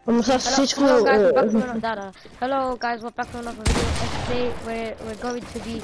Hello guys, we're back to another data. Hello guys, we're back to another video. And today we're going to be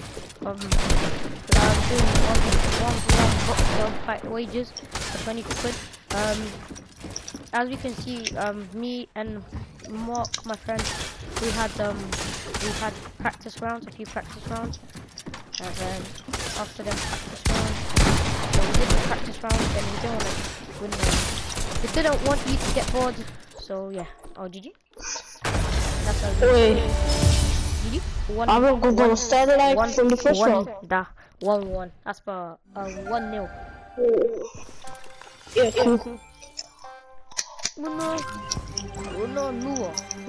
doing one box of fight wages for 20 quid. As we can see, me and Mark, my friend, we had practice rounds, a few practice rounds, and then after them practice rounds, so we did the practice rounds, and we didn't want to win them. We didn't want you to get bored. So yeah, oh GG. That's how we GG. I'm gonna start like from the first one. 1-1. That's for 1-0. Yeah, cool. 1-0. 1-0.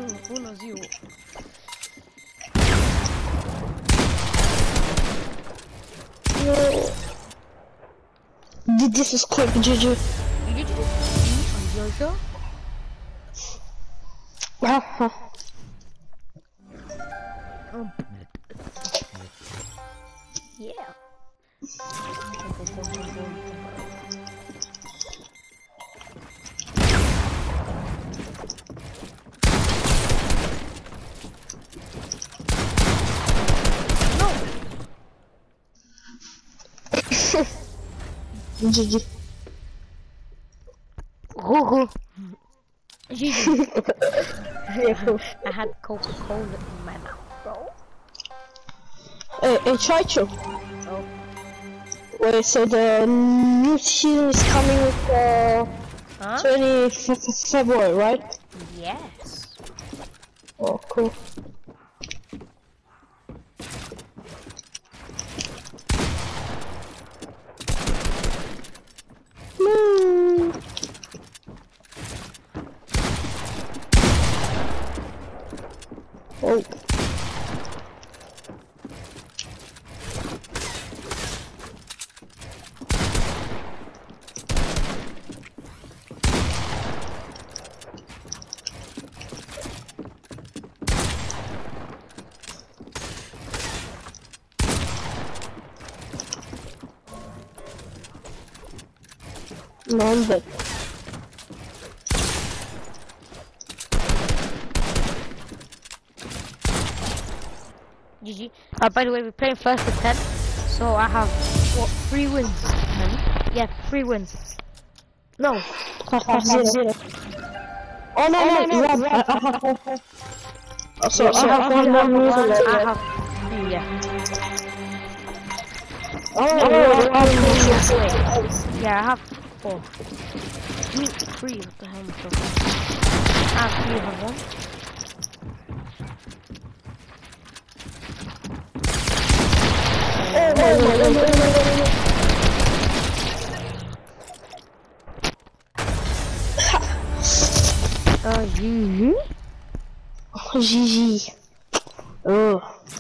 This is quick, GG. GG. Are you sure? Yeah. No. GG. GG. I had Coca-Cola in my mouth, bro. Hey, traicho. Oh. Wait, so the new season is coming with 20th February, right? Yes. Oh, cool. Oh. No, I'm dead. GG. By the way, we're playing first to 10, so I have what, 3 wins. Yeah, 3 wins. No, 0. Oh no, I have 4. So I have 1 more win. I have 3. Yeah. Yeah, I have 4. I mean 3. What the hell am I talking about? I have 3. I have 1. GG. GG. Oh.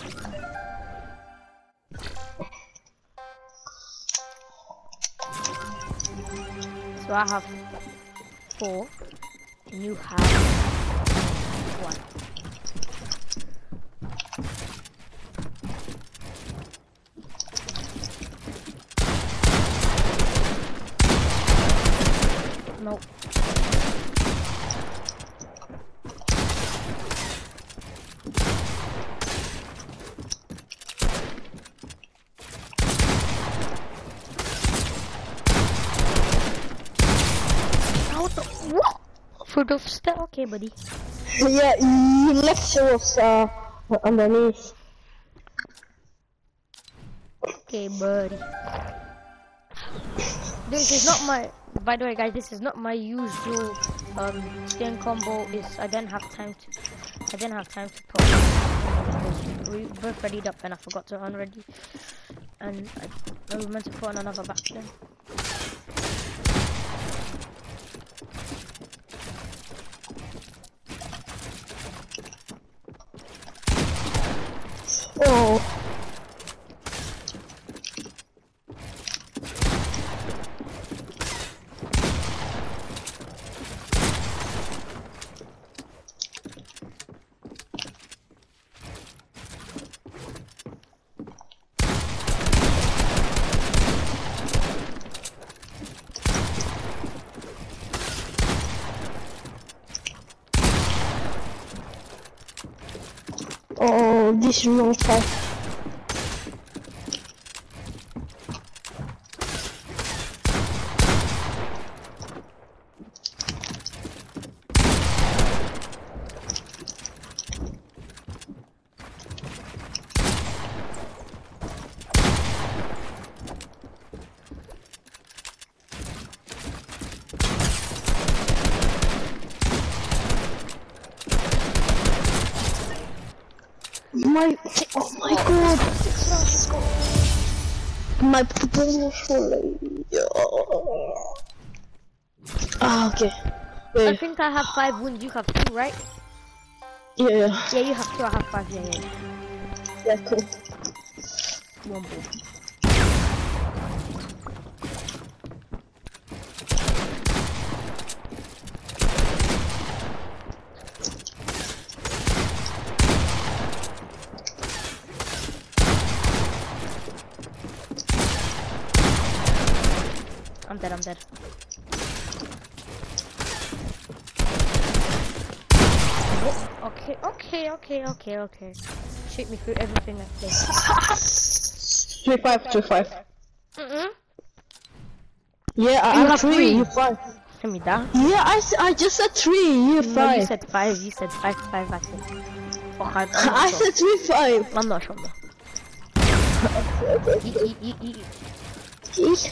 So I have 4, and you have 1. Nope. What? For the step? Okay, buddy. Yeah, you left was underneath. Okay, buddy. This is not my. By the way, guys, this is not my usual skin combo. I didn't have time to put. We both readied up, and I forgot to unready. And I was meant to put on another back then. Oh. Oh, this is wrong side. Oh my god! My proposal. Ah, okay. Wait. I think I have 5 wounds. You have 2, right? Yeah. Yeah, you have 2. I have 5. Yeah. Yeah, cool. One ball. I'm dead. Okay. Shoot me through everything I play. 3-5. Yeah, I You have have 3. 3. You 5. Send me down. Yeah, I just said 3. You 5. No, you said 5. You said 5, I think. Oh, I'm not I sure. said 3-5. I'm not sure. Eek.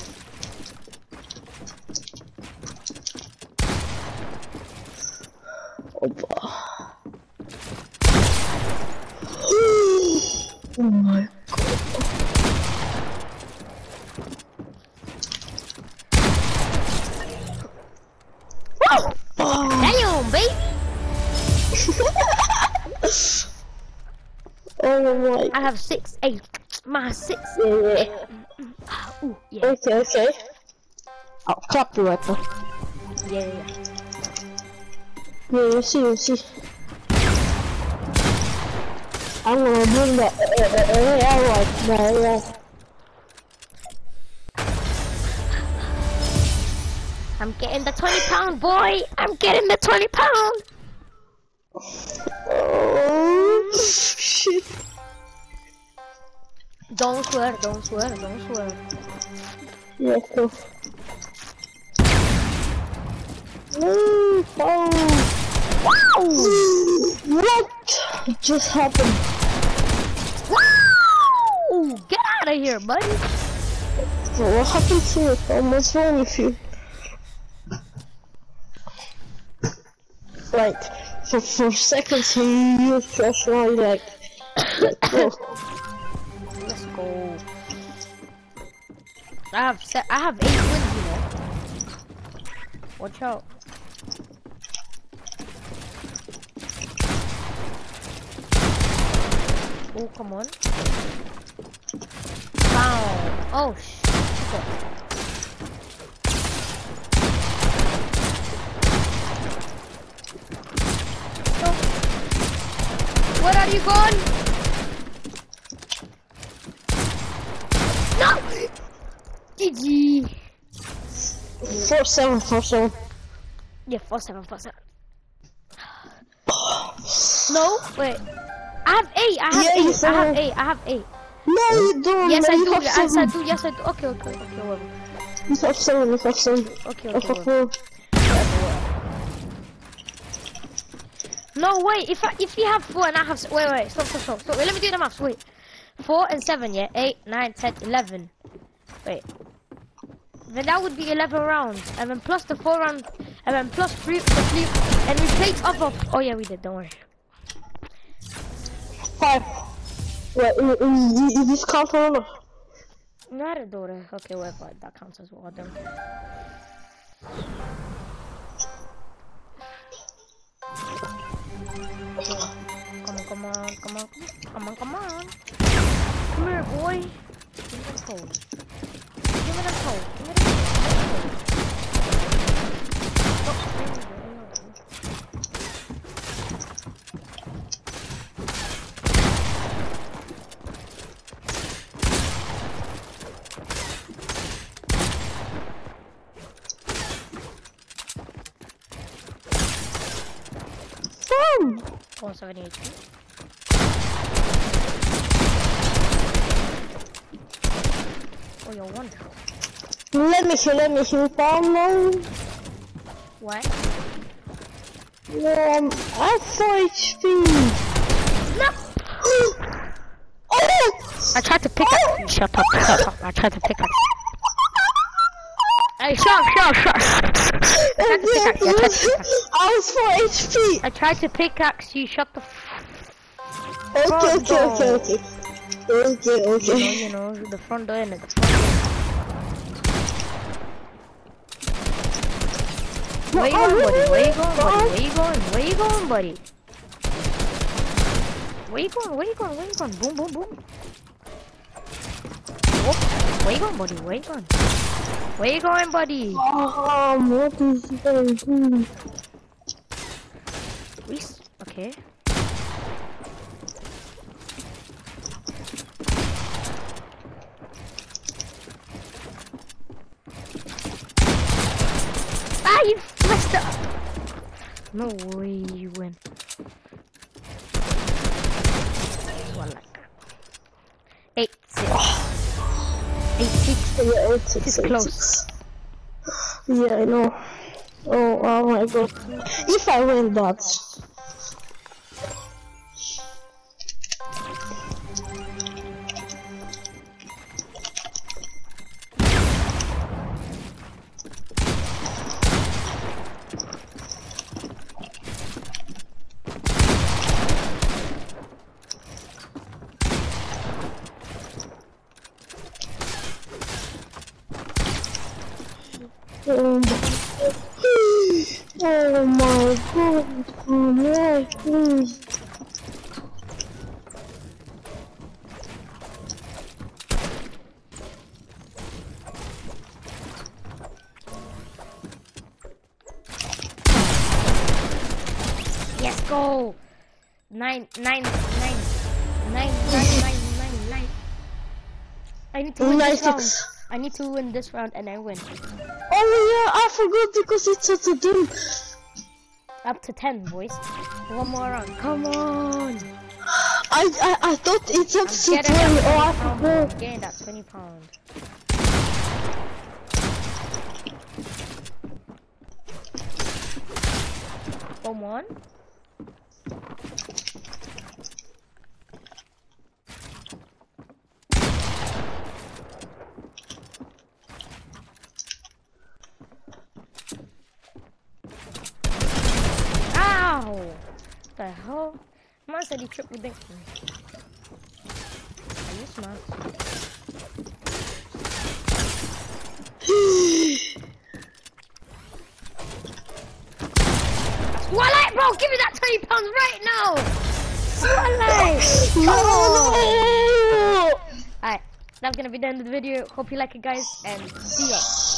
Opa. Oh my god. Whoa! Oh. Damn, baby! Oh my. I have 6, 8. My 6. Yeah. Ooh, yeah. Okay. I'll clap you right now. Yeah. Yeah, you see. I'm gonna bring that right now, yeah. I'm getting the 20 pound, boy! I'm getting the 20 pound! Oh, shit. Don't swear. Yeah, cool. Oh. Wow! What just happened? Wow! Get out of here, buddy! What happened to you? What's wrong with you? Like, for seconds you just like, whoa. Let's go. I have 8 wins, you know. Watch out. Oh, come on. Wow. Oh, shit. Where are you going? No! GG. 4-7. Yeah, 4-7. No, wait. I have 8. I have 8. No, you don't. Yes, no, I you do. have seven. Yes, I do. Okay, whatever. You have 7. Okay, I have whatever. 4. No, wait. If you have 4 and I have wait. Stop. Wait, let me do the maths. Wait. 4 and 7, yeah. 8, 9, 10, 11. Wait. Then that would be 11 rounds, and then plus the 4 rounds, and then plus 3, and we played other. Oh yeah, we did. Don't worry. 5. Wait, you just count for enough. No, I didn't do it. Okay, whatever. That counts as well. Then. Come on. Come here, boy. Give me that code. Fun. 178. Oh, you're one. Let me heal, Pablo. What? I'm 4 HP. No! Oh! I tried to pick up. Shut up. I tried to pick up. Hey, shut. I tried to pickaxe. I was 4 HP. I tried to pickaxe you. Shut the Okay. You know, the front door and the front door. Where you going, buddy? Where you going, buddy? Where you going? Boom. Oh, where you going, buddy? Where you going, buddy? What is that? Okay. Ah, you messed up. No way you win. One like 8-6. 8-6. Yeah, It's close. Yeah, I know. Oh my god. If I win that. Oh my god, no, please. Yes, go. 9. I need to win this round. I need to win this round and I win. Oh yeah, I forgot because it's at the dome. Up to 10, boys. One more round. Come on. I thought it's up to 20. Oh, I forgot. I'm getting that £20. Come on. Ow! The hell? Man said he tripped with me. Are you smart? Swallow, bro! Give me that £20 right now! Swallow! No! Alright, that's gonna be the end of the video. Hope you like it, guys, and see ya.